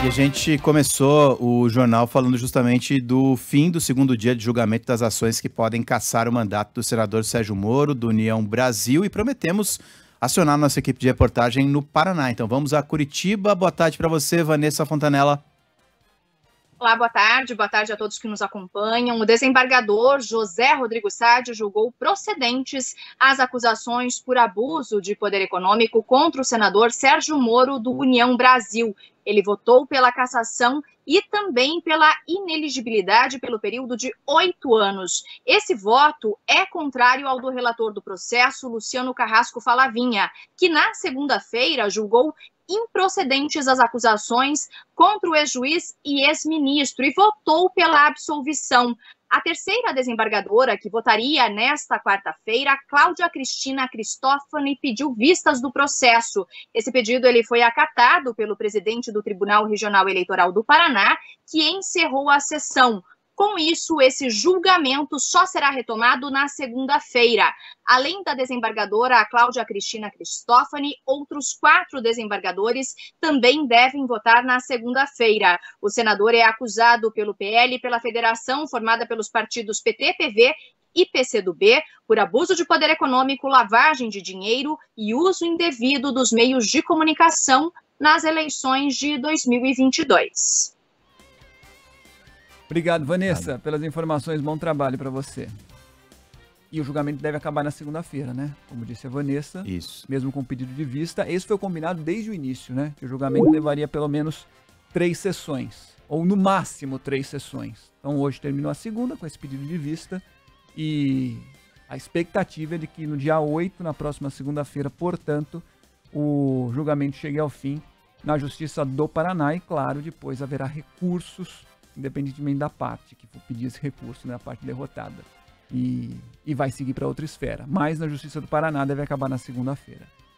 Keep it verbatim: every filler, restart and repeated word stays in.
E a gente começou o jornal falando justamente do fim do segundo dia de julgamento das ações que podem cassar o mandato do senador Sérgio Moro, do União Brasil, e prometemos acionar nossa equipe de reportagem no Paraná. Então vamos a Curitiba. Boa tarde para você, Vanessa Fontanella. Olá, boa tarde. Boa tarde a todos que nos acompanham. O desembargador José Rodrigo Sade julgou procedentes as acusações por abuso de poder econômico contra o senador Sérgio Moro, do União Brasil. Ele votou pela cassação e também pela ineligibilidade pelo período de oito anos. Esse voto é contrário ao do relator do processo, Luciano Carrasco Falavinha, que na segunda-feira julgou improcedentes as acusações contra o ex-juiz e ex-ministro e votou pela absolvição. A terceira desembargadora que votaria nesta quarta-feira, Cláudia Cristina Cristófani, pediu vistas do processo. Esse pedido ele foi acatado pelo presidente do Tribunal Regional Eleitoral do Paraná, que encerrou a sessão. Com isso, esse julgamento só será retomado na segunda-feira. Além da desembargadora Cláudia Cristina Cristófani, outros quatro desembargadores também devem votar na segunda-feira. O senador é acusado pelo P L e pela federação formada pelos partidos P T, P V e P C do B por abuso de poder econômico, lavagem de dinheiro e uso indevido dos meios de comunicação nas eleições de dois mil e vinte e dois. Obrigado, Vanessa, pelas informações. Bom trabalho para você. E o julgamento deve acabar na segunda-feira, né? Como disse a Vanessa. Isso. Mesmo com pedido de vista. Esse foi combinado desde o início, né? Que o julgamento levaria pelo menos três sessões. Ou no máximo três sessões. Então hoje terminou a segunda com esse pedido de vista. E a expectativa é de que no dia oito, na próxima segunda-feira, portanto, o julgamento chegue ao fim na Justiça do Paraná. E claro, depois haverá recursos, independentemente da parte que for pedir esse recurso, né, a parte derrotada. E, e vai seguir para outra esfera. Mas na Justiça do Paraná deve acabar na segunda-feira.